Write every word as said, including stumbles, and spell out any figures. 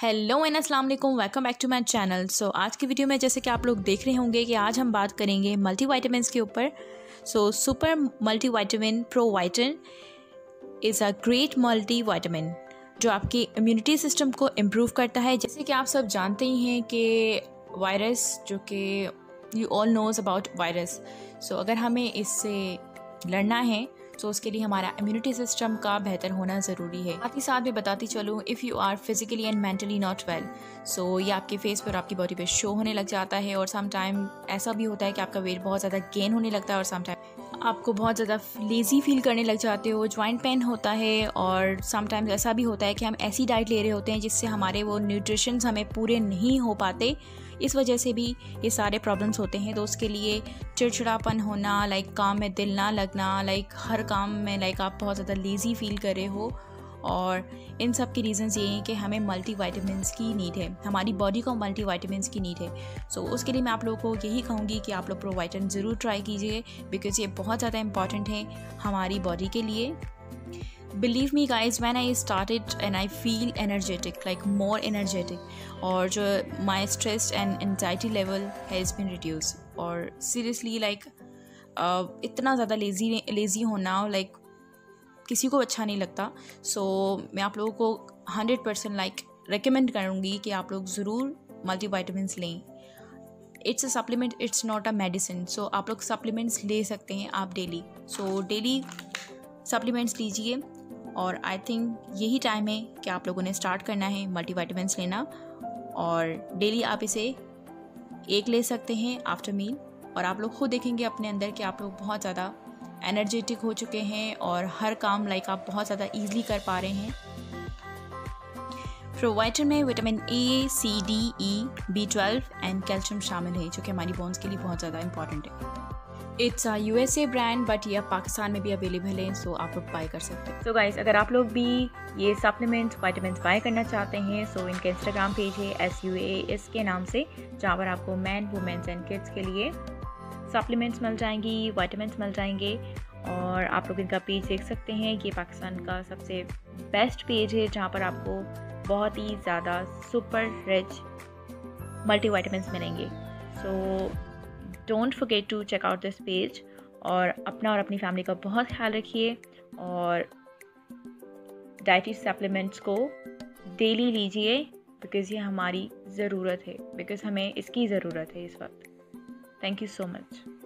Hello and अस्सलाम वालेकुम, welcome back to my channel. So आज की वीडियो में जैसे कि आप लोग देख रहे होंगे कि आज हम बात करेंगे मल्टीविटामिन्स के ऊपर। So super multivitamin Provitan is a great multivitamin जो आपकी इम्यूनिटी सिस्टम को इम्प्रूव करता है। जैसे कि आप सब जानते ही हैं कि वायरस, जो कि you all knows about virus, so अगर हमें इससे लड़ना है तो उसके लिए हमारा इम्यूनिटी सिस्टम का बेहतर होना ज़रूरी है। साथ ही साथ मैं बताती चलूँ, if you are physically and mentally not well, so ये आपके फेस पर, आपकी बॉडी पे शो होने लग जाता है। और सम टाइम ऐसा भी होता है कि आपका वेट बहुत ज़्यादा गेन होने लगता है और सम टाइम आपको बहुत ज़्यादा लेज़ी फील करने लग जाते हो, जॉइंट पेन होता है। और सम टाइम्स ऐसा भी होता है कि हम ऐसी डाइट ले रहे होते हैं जिससे हमारे वो न्यूट्रिशंस हमें पूरे नहीं हो पाते। इस वजह से भी ये सारे प्रॉब्लम्स होते हैं। तो उसके लिए चिड़चिड़ापन होना, लाइक काम में दिल ना लगना, लाइक हर काम में लाइक आप बहुत ज़्यादा लेज़ी फील कर रहे हो, और इन सब के रीज़न्स ये हैं कि हमें मल्टीविटामिन्स की नीड है, हमारी बॉडी को मल्टीविटामिन्स की नीड है। सो so, उसके लिए मैं आप लोगों को यही कहूँगी कि आप लोग प्रोवाइटन ज़रूर ट्राई कीजिए, बिकॉज़ ये बहुत ज़्यादा इंपॉर्टेंट है हमारी बॉडी के लिए। Believe me guys, when I started and I feel energetic, like more energetic, और जो my stress and anxiety level has been reduced, और seriously like uh, इतना ज़्यादा lazy lazy होना like किसी को अच्छा नहीं लगता। सो so, मैं आप लोगों को हंड्रेड परसेंट लाइक रिकमेंड करूँगी कि आप लोग ज़रूर मल्टीविटामिन्स लें। It's a supplement, it's not a medicine. So आप लोग सप्लीमेंट्स ले सकते हैं आप डेली। सो डेली सप्लीमेंट्स लीजिए, और आई थिंक यही टाइम है कि आप लोगों ने स्टार्ट करना है मल्टीविटामिन्स लेना। और डेली आप इसे एक ले सकते हैं आफ्टर मील, और आप लोग खुद देखेंगे अपने अंदर कि आप लोग बहुत ज़्यादा एनर्जेटिक हो चुके हैं और हर काम लाइक आप बहुत ज़्यादा ईजिली कर पा रहे हैं। प्रोवाइटन में vitamin A, C, D, E, B twelve and calcium शामिल है, जो कि हमारी बोन्स के लिए बहुत ज़्यादा इंपॉर्टेंट है। It's a USA brand, but ये पाकिस्तान में भी अवेलेबल है, सो आप लोग बाय कर सकते हैं। सो गाइस, अगर आप लोग भी ये सप्लीमेंट्स विटामिन्स बाय करना चाहते हैं, सो इनका इंस्टाग्राम पेज है एस यू ए एस के नाम से, जहाँ पर आपको मैन, वुमेन्स एंड किड्स के लिए सप्लीमेंट्स मिल जाएंगी, विटामिन्स मिल जाएंगे। और आप लोग इनका पेज देख सकते हैं। ये पाकिस्तान का सबसे बेस्ट पेज है जहाँ पर आपको बहुत ही ज़्यादा सुपर रिच मल्टीविटामिन्स मिलेंगे। So don't forget to check out this page, और अपना और अपनी फैमिली का बहुत ख्याल रखिए, और डाइटरी सप्लीमेंट्स को डेली लीजिए, बिकॉज़ ये हमारी ज़रूरत है, बिकॉज़ हमें इसकी ज़रूरत है इस वक्त। Thank you so much.